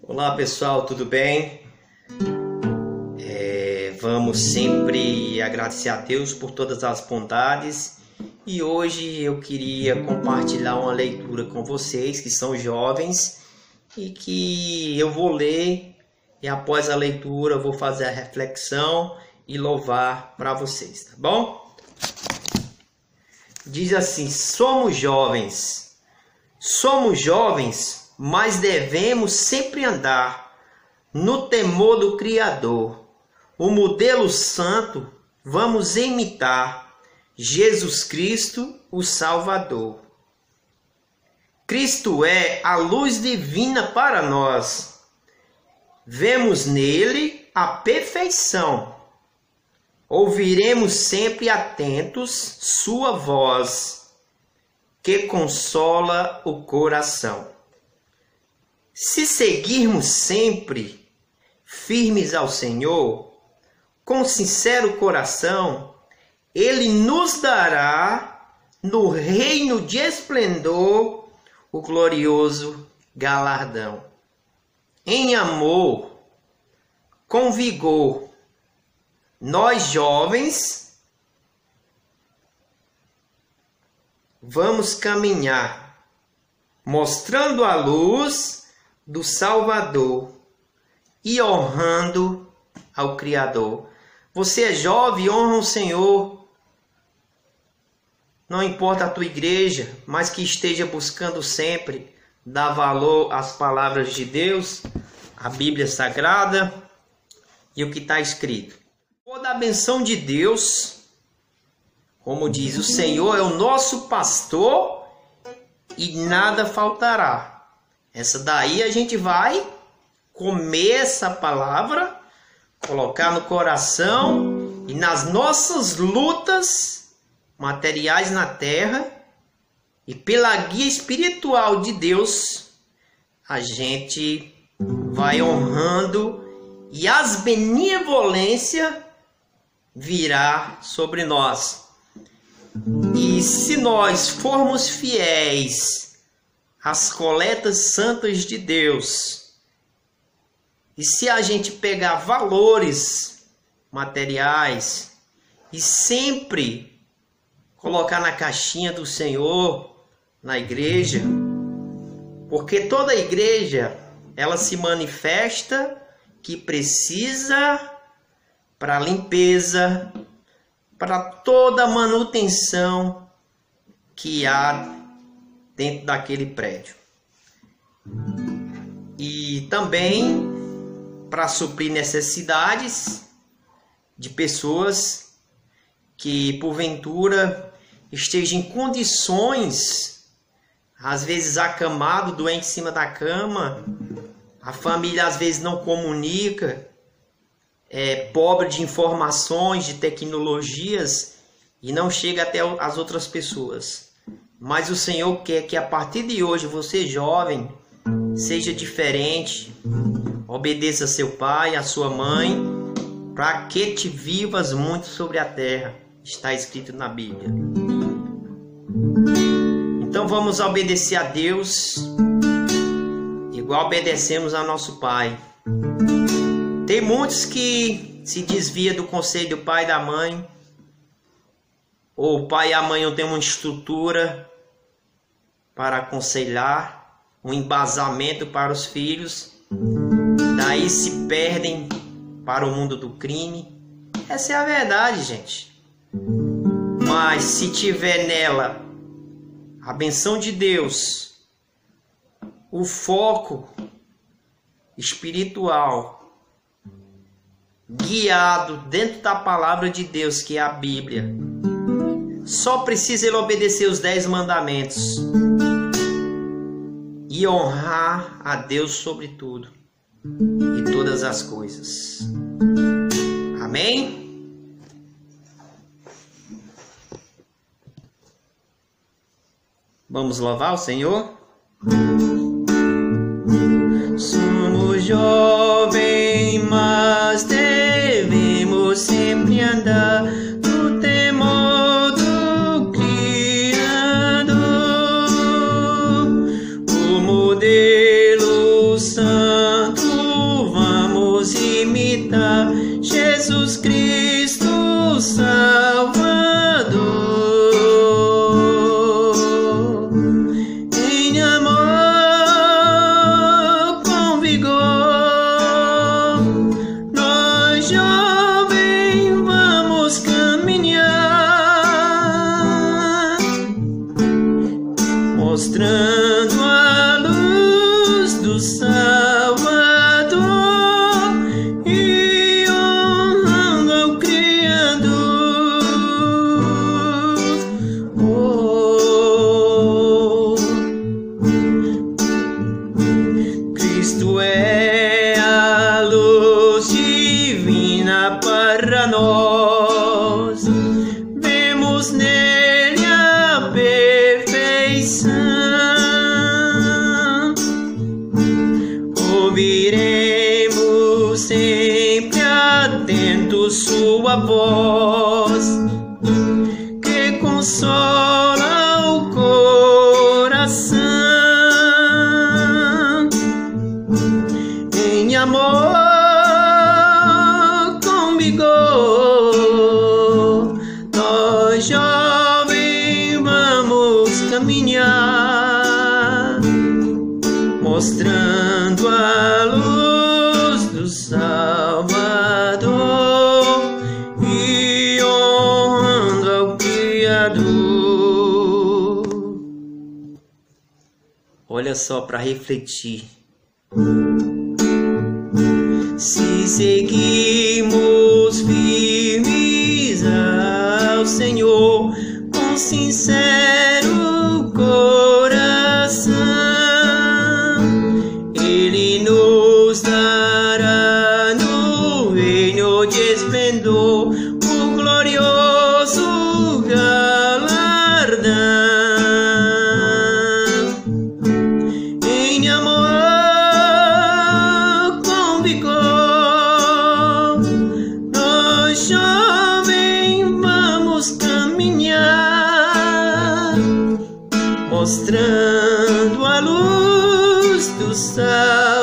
Olá pessoal, tudo bem? Vamos sempre agradecer a Deus por todas as bondades e hoje eu queria compartilhar uma leitura com vocês que são jovens e que eu vou ler e após a leitura eu vou fazer a reflexão e louvar para vocês, tá bom? Diz assim: somos jovens, mas devemos sempre andar no temor do Criador. O modelo santo vamos imitar, Jesus Cristo, o Salvador. Cristo é a luz divina para nós. Vemos nele a perfeição. Ouviremos sempre atentos sua voz, que consola o coração. Se seguirmos sempre firmes ao Senhor, com sincero coração, Ele nos dará no reino de esplendor o glorioso galardão. Em amor, com vigor, nós jovens vamos caminhar, mostrando a luz do Salvador e honrando ao Criador. Você é jovem, honra o Senhor. Não importa a tua igreja, mas que esteja buscando sempre dar valor às palavras de Deus, a Bíblia Sagrada e o que está escrito. Toda a benção de Deus, como diz, o Senhor é o nosso pastor e nada faltará. Essa daí a gente vai comer essa palavra, colocar no coração e nas nossas lutas materiais na terra e pela guia espiritual de Deus, a gente vai honrando e as benevolências virá sobre nós. E se nós formos fiéis às coletas santas de Deus, e se a gente pegar valores materiais e sempre colocar na caixinha do Senhor, na igreja, porque toda igreja, ela se manifesta que precisa para limpeza, para toda a manutenção que há dentro daquele prédio. E também para suprir necessidades de pessoas que porventura estejam em condições, às vezes acamado, doente em cima da cama, a família às vezes não comunica, é pobre de informações, de tecnologias e não chega até as outras pessoas. Mas o Senhor quer que a partir de hoje você, jovem, seja diferente, obedeça a seu pai, a sua mãe, para que te vivas muito sobre a terra. Está escrito na Bíblia. Então vamos obedecer a Deus, igual obedecemos a nosso pai. Tem muitos que se desviam do conselho do pai e da mãe, ou o pai e a mãe não têm uma estrutura para aconselhar, um embasamento para os filhos, daí se perdem para o mundo do crime. Essa é a verdade, gente. Mas se tiver nela a benção de Deus, o foco espiritual, guiado dentro da palavra de Deus, que é a Bíblia, só precisa ele obedecer os 10 mandamentos e honrar a Deus sobre tudo e todas as coisas. Amém? Vamos louvar o Senhor? Somos jovens, mas devemos sempre andar no temor do Criador. O modelo santo Jesus Cristo Salvador, em amor com vigor, nós jovens vamos caminhar, mostrando a luz do Salvador e honrando ao Criador. Oh, Cristo é a luz divina para nós, vemos nele a perfeição. Ouviremos sempre atentos sua voz, que consola o coração. Em amor com vigor, nós jovens vamos caminhar, mostrando a luz do Salvador e honrando ao Criador. Olha só, para refletir. Se seguimos firmes ao Senhor com sincero coração, Ele nos dará no reino de esplendor o glorioso galardão. Em amor com vigor, nós jovens vamos caminhar, mostrando a luz do Salvador